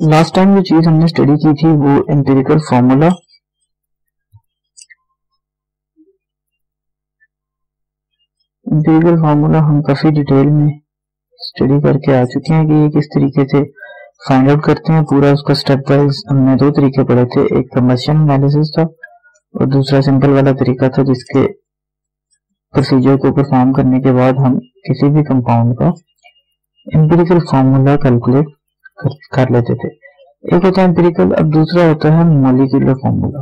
Last time जो चीज हमने स्टडी की थी वो एम्पिरिकल फॉर्मूला। एम्पिरिकल फॉर्मूला हम काफी डिटेल में स्टडी करके आ चुके हैं कि ये किस तरीके से फाइंड आउट करते हैं। पूरा उसका स्टेप वाइज हमने दो तरीके पढ़े थे, एक कंबशन एनालिसिस था और दूसरा सिंपल वाला तरीका था जिसके प्रोसीजर को परफॉर्म करने के बाद हम किसी भी कंपाउंड का एम्पिरिकल फॉर्मूला कैलकुलेट कर लेते थे। एक होता है एम्पिरिकल, अब दूसरा होता है मॉलिक्यूलर फॉर्मूला।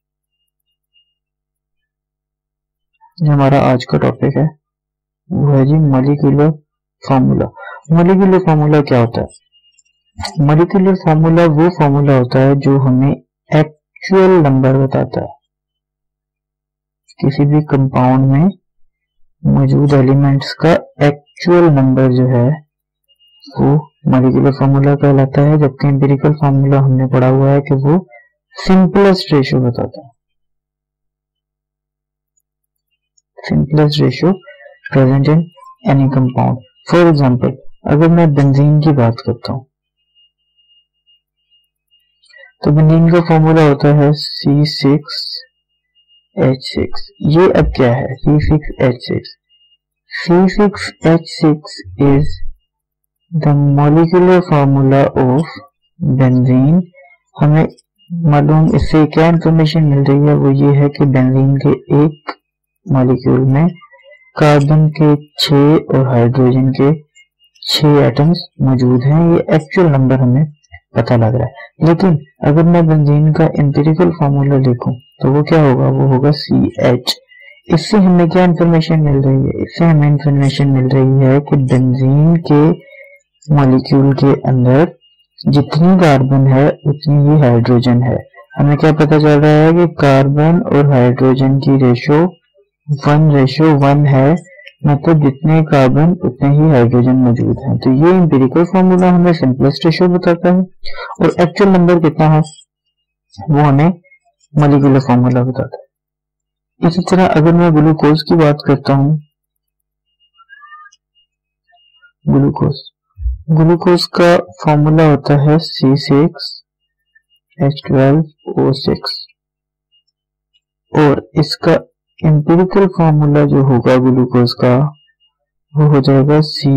जो हमारा आज का टॉपिक है वो है जी मॉलिक्यूलर फॉर्मूला। मॉलिक्यूलर फॉर्मूला क्या होता है? मॉलिक्यूलर फॉर्मूला वो फॉर्मूला होता है जो हमें एक्चुअल नंबर बताता है। किसी भी कंपाउंड में मौजूद एलिमेंट्स का एक्चुअल नंबर जो है वो मॉलिक्यूलर फॉर्मूला कहलाता है, जबकि एम्पिरिकल फॉर्मूला हमने पढ़ा हुआ है कि वो सिंपलेस्ट रेशियो बताता है। Simplest ratio present in any compound. For example, अगर मैं बेंजीन की बात करता हूं तो बेंजीन का फॉर्मूला होता है C6H6। ये अब क्या है? C6H6 is the molecular formula of benzene। हमें मालूम इससे क्या इंफॉर्मेशन मिल रही है, वो ये है कि बेंजीन के एक मॉलिक्यूल में कार्बन के 6 और हाइड्रोजन के 6 एटम्स मौजूद हैं। ये एक्चुअल नंबर हमें पता लग रहा है। लेकिन अगर मैं बेंजीन का एम्पिरिकल फॉर्मूला लिखूं तो वो क्या होगा? वो होगा CH। इससे हमें क्या इंफॉर्मेशन मिल रही है? इससे हमें इंफॉर्मेशन मिल रही है कि बेंजीन के मॉलिक्यूल के अंदर जितनी कार्बन है उतनी ही हाइड्रोजन है। हमें क्या पता चल रहा है कि कार्बन और हाइड्रोजन की रेशो 1:1 है, मतलब जितने कार्बन उतने ही हाइड्रोजन मौजूद हैं। तो ये एम्पिरिकल फॉर्मूला हमें सिंपलेस्ट रेशो बताता है और एक्चुअल नंबर कितना है वो हमें मॉलिक्यूलर फॉर्मूला बताता है। इसी तरह अगर मैं ग्लूकोज की बात करता हूं, ग्लूकोज का फॉर्मूला होता है C6H12O6 और इसका एम्पिरिकल फॉर्मूला जो होगा ग्लूकोज का वो हो जाएगा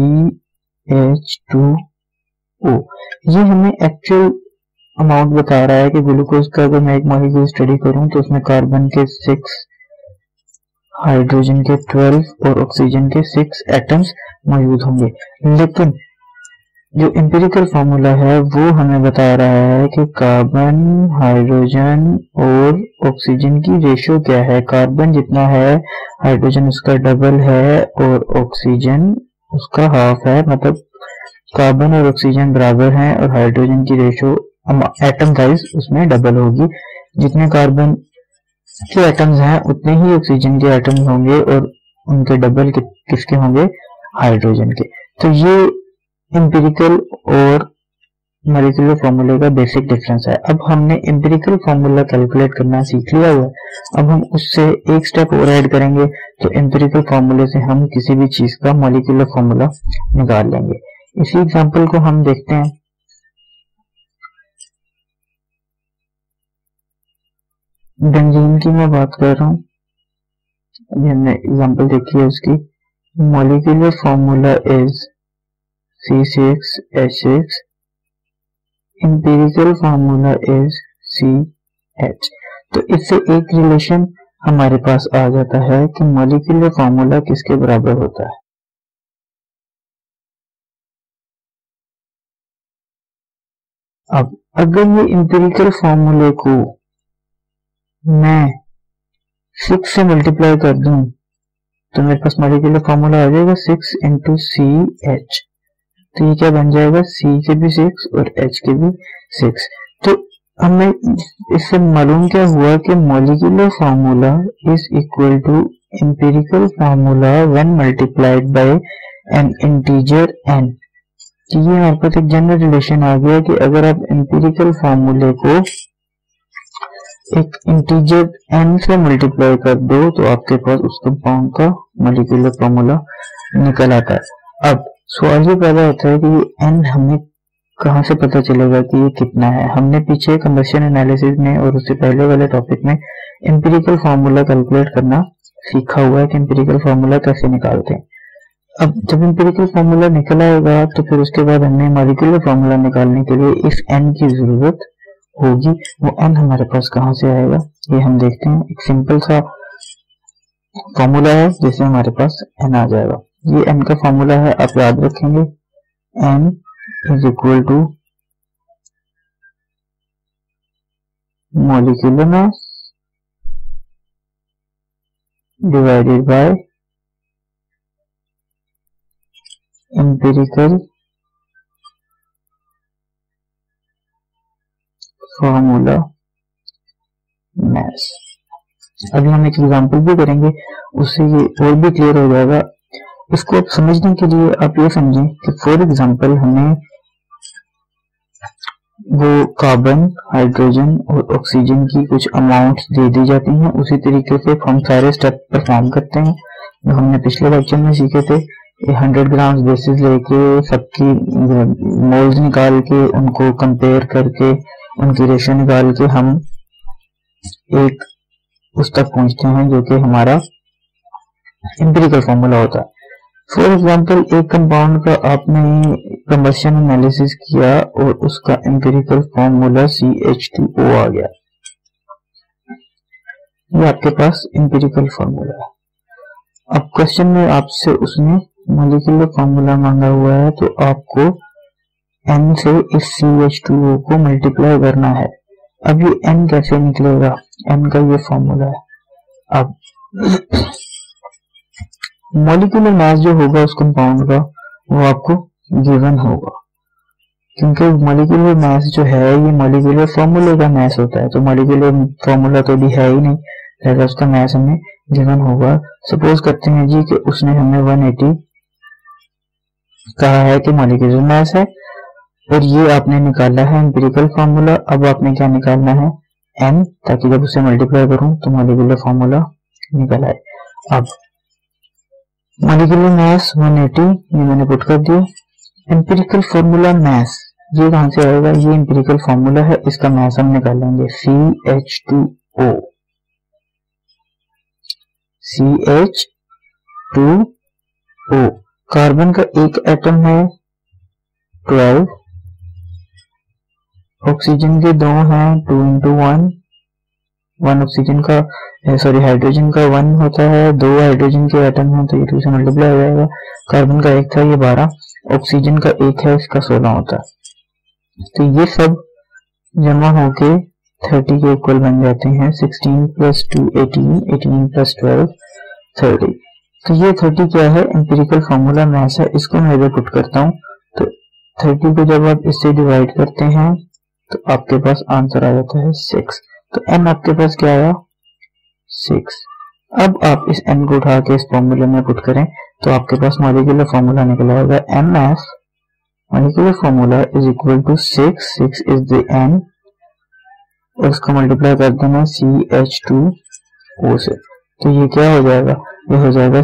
CH2O। ये हमें एक्चुअल अमाउंट बता रहा है कि ग्लूकोज का अगर मैं एक मॉलिक्यूल स्टडी करूं तो उसमें कार्बन के 6, हाइड्रोजन के 12 और ऑक्सीजन के 6 एटम्स मौजूद होंगे। लेकिन जो एम्पिरिकल फॉर्मूला है वो हमें बता रहा है कि कार्बन, हाइड्रोजन और ऑक्सीजन की रेशियो क्या है। कार्बन जितना है हाइड्रोजन उसका डबल है और ऑक्सीजन उसका हाफ है, मतलब कार्बन और ऑक्सीजन बराबर हैं और हाइड्रोजन की रेशियो एटम साइज उसमें डबल होगी। जितने कार्बन के एटम्स हैं उतने ही ऑक्सीजन के एटम्स होंगे और उनके डबल किसके होंगे? हाइड्रोजन के। तो ये एम्पिरिकल और मॉलिक्यूलर फॉर्मूले का बेसिक डिफरेंस है। अब हमने एम्पिरिकल फॉर्मूला कैलकुलेट करना सीख लिया हुआ है, अब हम उससे एक स्टेप और ऐड करेंगे तो एम्पिरिकल फॉर्मूले से हम किसी भी चीज का मॉलिक्यूलर फॉर्मूला निकाल लेंगे। इसी एग्जांपल को हम देखते हैं। बेंजीन की मैं बात कर रहा हूं, अभी हमने एग्जांपल देखी है उसकी। Molecular formula is C6H6, empirical formula is CH। तो इससे एक रिलेशन हमारे पास आ जाता है कि मॉलिक्यूलर फॉर्मूला किसके बराबर होता है। अब अगर ये एम्पिरिकल फॉर्मूले को मैं 6 से मल्टीप्लाई कर दूं तो मेरे पास मॉलिक्यूलर फॉर्मूला आ जाएगा 6 into CH। तो ये क्या बन जाएगा? C के भी 6 और H के भी 6। तो हमें इससे मालूम क्या हुआ कि molecular formula is equal to empirical formula when multiplied by an integer n। ये हमारे पास एक जनरल रिलेशन आ गया कि अगर आप एम्पिरिकल फार्मूले को एक इंटीजर n से मल्टीप्लाई कर दो तो आपके पास उस कंपाउंड का मॉलिक्यूलर फार्मूला निकल आता है। अब सवाल ये पैदा होता है कि ये n हमें कहाँ से पता चलेगा कि ये कितना है? हमने पीछे कंबशन एनालिसिस में और उससे पहले वाले टॉपिक में एम्पिरिकल फार्मूला कैलकुलेट करना सीखा हुआ है कि एम्पिरिकल फार्मूला कैसे निकालते हैं। अब जब एम्पिरिकल फार्मूला निकल आएगा तो फिर उसके बाद हमें मॉलिक्यूलर फार्मूला निकालने के लिए इस n की जरूरत होगी। वो n हमारे पास कहाँ से आएगा ये हम देखते हैं। एक सिंपल सा फार्मूला है जिससे हमारे पास n आ जाएगा। ये n का फार्मूला है, आप याद रखेंगे n is equal to molecular mass divided by empirical formula mass. अभी हम एक एग्जांपल भी करेंगे, उससे ये और भी क्लियर हो जाएगा। इसको आप समझने के लिए आप ये समझें कि फॉर एग्जांपल हमें वो कार्बन, हाइड्रोजन और ऑक्सीजन की कुछ अमाउंट्स दे दी जाती हैं। उसी तरीके से हम सारे स्टेप परफॉर्म करते हैं जो हमने पिछले लेक्चर में सीखे थे। 100 ग्राम बेसिस लेके सबकी मोल्स निकाल के उनको कंपेयर करके उनकी रेशो निकाल के हम एक उस तक पहुंचते हैं जो कि हमारा एम्पिरिकल फार्मूला होता है। फॉर एग्जांपल एक कंपाउंड का आपने कंबशन एनालिसिस किया और उसका एम्पिरिकल फार्मूला CH2O आ गया, ये आपके पास एम्पिरिकल फार्मूला है। अब क्वेश्चन में आपसे उसने मॉलिक्यूलर फार्मूला मांगा हुआ है तो आपको n से इस CH2O को मल्टीप्लाई करना है। अब ये n कैसे निकलेगा? n का ये फार्मूला है। अब मॉलिक्यूलर मास जो होगा उस कंपाउंड का वो आपको गिवन होगा, क्योंकि मॉलिक्यूलर मास जो है ये मॉलिक्यूलर फार्मूले का मास होता है। तो मॉलिक्यूलर फार्मूला तो भी है ही नहीं, लेकिन उसका मास हमें गिवन होगा। सपोज करते हैं जी कि उसने हमें 180 कहा है कि मॉलिक्यूलर मास है और ये आपने निकाला है एम्पिरिकल फार्मूला। अब आपने क्या निकालना है? n, ताकि जब उसे मल्टीप्लाई करूं तो मॉलिक्यूलर फार्मूला निकल आए। अब मॉलिक्यूलर मास 180 ये मैंने पुट कर दिया। एम्पिरिकल फार्मूला मास ये कहां से आएगा? ये एम्पिरिकल फार्मूला है, इसका मास हम निकालेंगे CH2O। CH2O कार्बन का एक एटम है 12, ऑक्सीजन के दो हैं 2 into 1, ऑक्सीजन का हाइड्रोजन का 1 होता है, 2 हाइड्रोजन के एटम हैं तो ये 2 से मल्टीप्लाई हो जाएगा। कार्बन का एक था ये 12, ऑक्सीजन का एक है इसका 16 होता है। तो ये सब जमा होके 30 के इक्वल बन जाते हैं। 16 + 2 18, 18 + 12 30। तो ये 30 क्या है? एम्पिरिकल फार्मूला मास है। इसको मैं इधर पुट करता हूँ तो 30 को जब आप इससे डिवाइड करते हैं तो आपके पास आंसर आ जाता है 6। तो n आपके पास क्या आया? 6। अब आप इस n को उठा के इस फॉर्मूले में पुट करें तो आपके पास मॉलिक्यूलर फार्मूला निकल आएगा MF molecular formula is equal to 6 is the n और उसको मल्टीप्लाई कर देना CH2O से। तो ये क्या हो जाएगा? ये हो जाएगा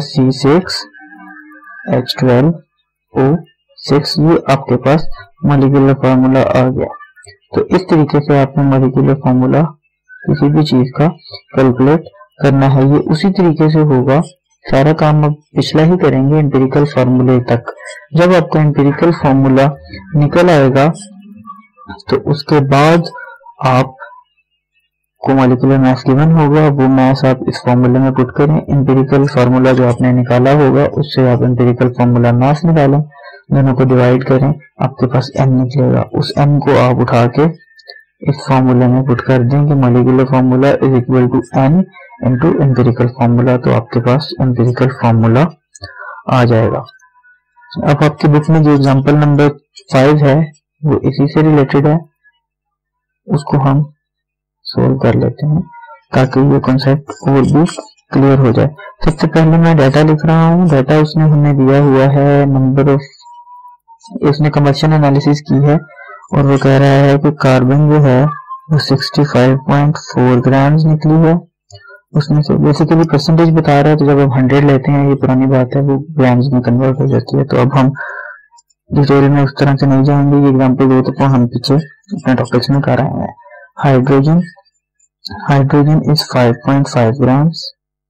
C6H12O6। ये आपके पास मॉलिक्यूलर फार्मूला आ गया। तो इस तरीके से आपने मॉलिक्यूलर फार्मूला किसी भी चीज का कैलकुलेट करना है। ये उसी तरीके से होगा, सारा काम अब पिछला ही करेंगे एम्पिरिकल फार्मूले तक। जब आपका एम्पिरिकल फार्मूला निकल आएगा तो उसके बाद आप को मॉलिक्यूलर मास गिवन होगा, वो मास आप इस फार्मूले में पुट करें। एम्पिरिकल फार्मूला जो आपने निकाला होगा उससे आप एम्पिरिकल फार्मूला मास निकालें, दोनों को डिवाइड करें, आपके पास n निकलेगा। उस n को आप उठा के इस फार्मूले में पुट कर दें कि molecular formula is equal to n into empirical formula. तो आपके पास एम्पिरिकल फार्मूला आ जाएगा। अब आपकी बुक में जो एग्जांपल नंबर 5 है वो इसी से रिलेटेड है, उसको हम सोल्व कर लेते हैं ताकि ये कॉन्सेप्ट और भी क्लियर हो जाए। सबसे पहले मैं डाटा लिख रहा हूँ। डाटा उसने हमें दिया हुआ है नंबर ऑफ, उसने कंबशन एनालिसिस की है और वो कह रहा है कि कार्बन जो है वो 65.4 ग्राम्स निकली है। उसमें से बेसिकली परसेंटेज बता रहा है, तो जब हम 100 लेते हैं, ये पुरानी बात है, वो ग्राम्स में कन्वर्ट हो जाती है। तो अब हम डिटेल में उस तरह से नहीं जाएंगे, ये एग्जाम्पल दो तो हम पीछे अपने टॉपिक्स में कर रहे हैं। Hydrogen is 5.5 grams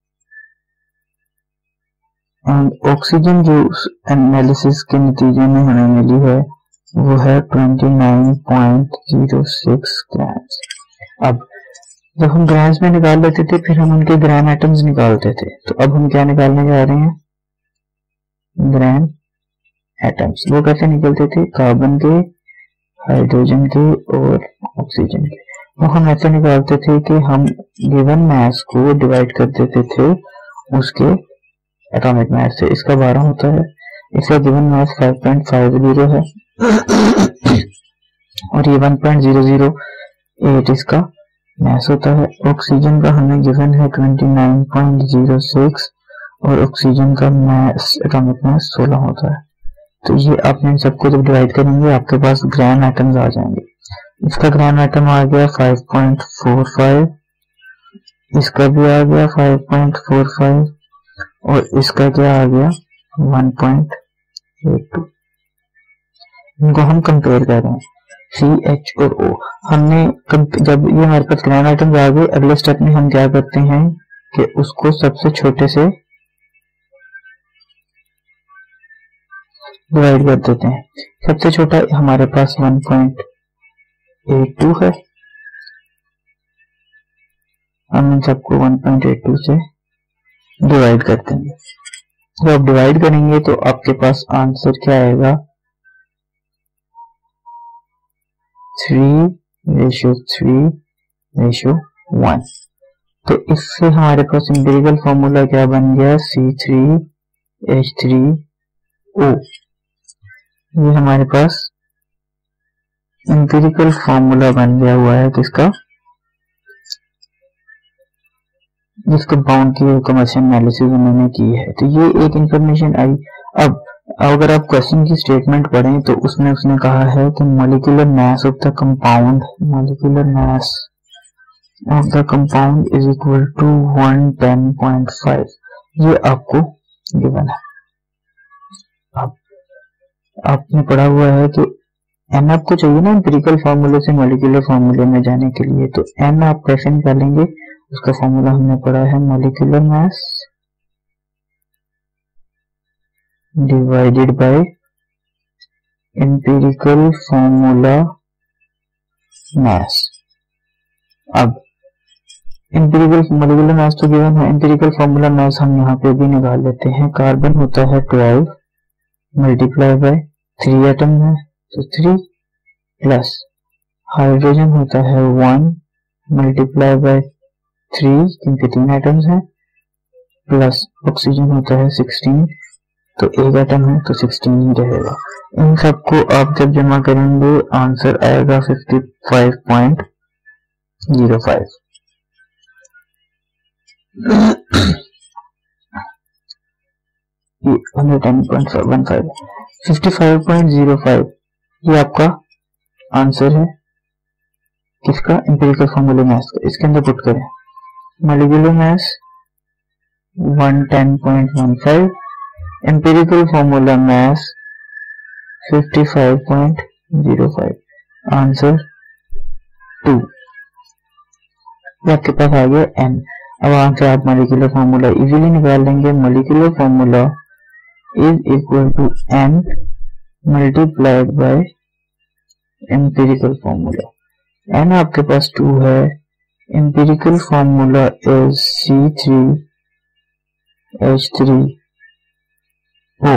and oxygen जो एनालिसिस के नतीजे में हमें मिली है वो है 29.06 ग्राम्स। अब जब हम ग्राम्स में निकाल लेते थे फिर हम उनके ग्राम एटम्स निकालते थे, तो अब हम क्या निकालने जा रहे हैं, ग्राम एटम्स। वो कैसे निकलते थे, कार्बन के, हाइड्रोजन के और ऑक्सीजन के। वो हम ऐसे निकालते थे कि हम गिवन मास को डिवाइड कर देते थे उसके एटॉमिक मास से। इसका 12 होता है, इसका गिवन मास 5.50 है और ये 1.008 इसका मास होता है। ऑक्सीजन का हमें गिवन है 29.06 और ऑक्सीजन का मास एटॉमिक मास 16 होता है। तो ये आपने सबको जब डिवाइड करेंगे आपके पास ग्राम एटम्स आ जाएंगे। इसका ग्राम एटम आ गया 5.45, इसका भी आ गया 5.45 और इसका क्या आ गया 1.82। इनको हम कंपेयर कर रहे हैं, CH और O। हमने जब ये हमारे पास ग्राम एटम्स आ गए, अगले स्टेप में हम क्या करते हैं कि उसको सबसे छोटे से डिवाइड कर देते हैं। सबसे छोटा हमारे पास 1.82 है, हम इन सबको 1.82 से डिवाइड करते हैं। जब आप डिवाइड करेंगे तो आपके पास आंसर क्या आएगा, 3:3:1। तो इससे हमारे पास एम्पिरिकल फॉर्मूला क्या बन गया, C3H3O। ये हमारे पास एम्पिरिकल फॉर्मूला बन गया हुआ है किसका, जिसको बाउंड की कमर्शियल एनालिसिस उन्होंने की है। तो ये एक इंफॉर्मेशन आई। अब अगर आप क्वेश्चन की स्टेटमेंट पढ़ें तो उसमें उसने कहा है कि molecular mass of the compound is equal to 110.5। ये आपको गिवन है। अब आपने पढ़ा हुआ है कि एन आपको चाहिए ना एम्पिरिकल फार्मूले से मॉलिक्यूलर फार्मूले में जाने के लिए, तो एन आप कैसे निकालेंगे, उसका फार्मूला हमने पढ़ा है molecular mass divided by empirical formula mass. अब एम्पिरिकल मॉलिक्यूलर मास तो गिवन है, एम्पिरिकल फार्मूला मास हम यहाँ पे भी निकाल लेते हैं। कार्बन होता है 12 मल्टीप्लाई बाय 3 एटम है तो 3 प्लस हाइड्रोजन होता है 1 मल्टीप्लाई बाय 3 क्योंकि 3 एटम्स हैं, प्लस ऑक्सीजन होता है 16 तो एक एटम है तो 16 ही रहेगा। इन सबको आप जब जमा करेंगे आंसर आएगा 55.05। ये 110.15 55.05 ये आपका आंसर है किसका, एम्पिरिकल फार्मूला मास का। इसके अंदर पुट करें molecular mass 110.15, empirical formula mass 55.05, answer 2। आपके पास आ गया n। अब वहां से आप मॉलिक्यूलर फार्मूला इजीली निकाल लेंगे। Molecular formula is equal to n multiplied by empirical formula. n आपके पास 2 है, एम्पिरिकल फार्मूला इज C3H3O।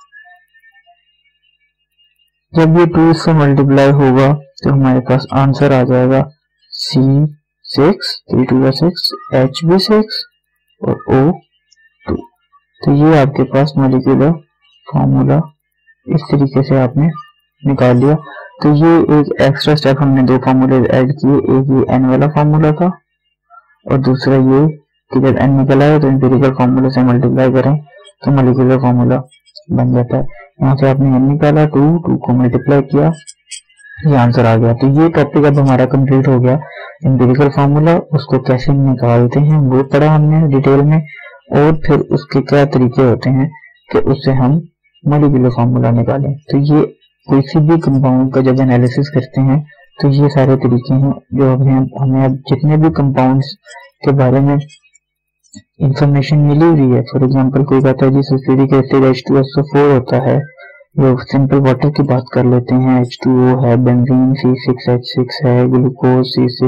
जब ये 2 से मल्टीप्लाई होगा तो हमारे पास आंसर आ जाएगा C6 3 2 6 H भी 6 और O2। तो ये आपके पास मॉलिक्यूलर फार्मूला इस तरीके से आपने निकाल लिया। तो ये एक एक्स्ट्रा स्टेप हमने 2 फार्मूले ऐड किए, एक ये n वाला फार्मूला था और दूसरा ये कि जब n निकल आए तो एम्पिरिकल फार्मूले से मल्टीप्लाई करें तो मॉलिक्यूलर फार्मूला बन जाता है। यहाँ से आपने n निकाला, 2 को मल्टीप्लाई किया, ये आंसर आ गया। तो ये टॉपिक अब हमारा कंप्लीट हो गया। एम्पिरिकल फार्मूला उसको कैसे निकालते हैं वो पढ़ा हमने डिटेल में, और फिर उसके क्या तरीके होते हैं कि उससे हम मॉलिक्यूलर फार्मूला निकालें। तो ये कोई सी भी कंपाउंड का जब एनालिसिस करते हैं तो ये सारे तरीके हैं जो हमें अब जितने भी कंपाउंड्स के बारे में इंफॉर्मेशन मिली हुई है। फॉर एग्जांपल कोई कहता है जी सल्फ्यूरिक एसिड H2SO4 होता है, या सिंपल वाटर की बात कर लेते हैं H2O है, बेंजीन C6H6 है, ग्लूकोज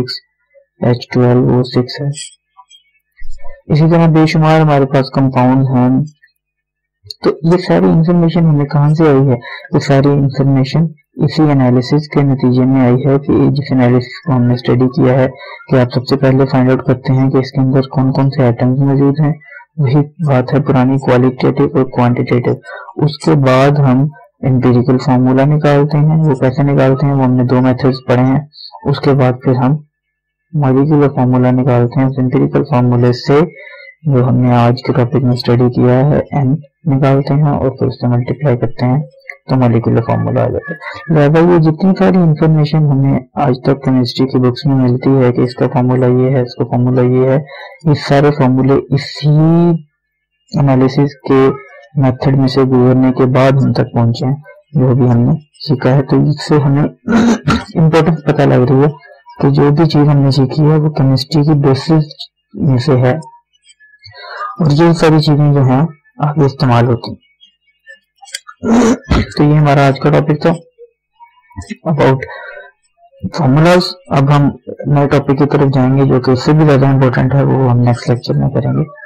C6H12O6 है। इसी तरह बेशुमार हमारे पास कंपाउंड हैं। तो ये सारी इंफॉर्मेशन हमें कहाँ से आई है? ये सारी इंफॉर्मेशन इसी एनालिसिस के नतीजे में आई है कि जिस एनालिसिस को हमने स्टडी किया है कि आप सबसे पहले फाइंड आउट करते हैं कि इसके अंदर कौन कौन से एटम्स मौजूद हैं। वही बात है पुरानी क्वालिटेटिव और क्वांटिटेटिव। उसके बाद हम एम्पिरिकल फार्मूला निकालते हैं। वो कैसे निकालते हैं वो हमने दो मेथड्स पढ़े हैं। उसके बाद फिर हम मॉलिक्यूलर फार्मूला निकालते हैं। एम्पिरिकल फार्मूले से जो हमने आज के टॉपिक में स्टडी किया है n निकालते हैं और फिर उससे मल्टीप्लाई करते हैं तो मॉलिक्यूलर फार्मूला आ जाता है। लिहाजा ये जितनी सारी इंफॉर्मेशन हमें आज तक केमिस्ट्री की बुक्स में मिलती है कि इसका फार्मूला ये है, इसका फार्मूला ये है, ये सारे फार्मूले इसी एनालिसिस के मेथड में से गुजरने के बाद हम तक पहुंचे हैं जो भी हमने सीखा है। तो इससे हमें इम्पोर्टेंस पता लग रही है कि जो भी चीज हमने सीखी है वो केमिस्ट्री की बेसिस में से है और ये सारी चीजें जो हैं आगे इस्तेमाल होती हैं। तो ये हमारा आज का टॉपिक था अबाउट फॉर्मूलाज। अब हम नए टॉपिक की तरफ जाएंगे जो कि इससे भी ज्यादा इंपॉर्टेंट है, वो हम नेक्स्ट लेक्चर में करेंगे।